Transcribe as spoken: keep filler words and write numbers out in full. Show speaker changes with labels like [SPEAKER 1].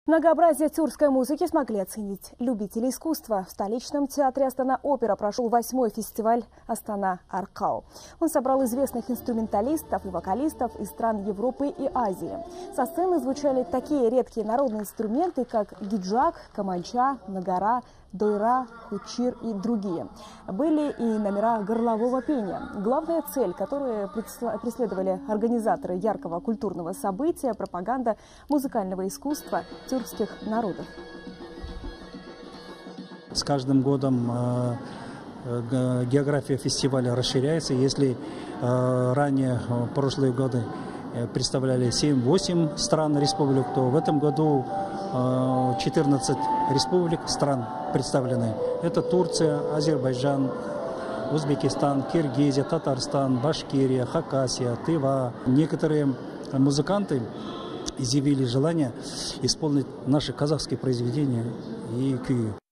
[SPEAKER 1] Многообразие тюркской музыки смогли оценить любители искусства. В столичном театре «Астана-Опера» прошел восьмой фестиваль «Астана Аркау». Он собрал известных инструменталистов и вокалистов из стран Европы и Азии. Со сцены звучали такие редкие народные инструменты, как гиджак, каманча, нагара, дойра, хучир и другие. Были и номера горлового пения. Главная цель, которую преследовали организаторы яркого культурного события – пропаганда музыкального искусства тюркских народов.
[SPEAKER 2] С каждым годом э, география фестиваля расширяется. Если э, ранее, в прошлые годы, представляли семь-восемь стран республик, то в этом году э, четырнадцать республик, стран представлены. Это Турция, Азербайджан, Узбекистан, Киргизия, Татарстан, Башкирия, Хакасия, Тыва. Некоторые музыканты изъявили желание исполнить наши казахские произведения и кюи.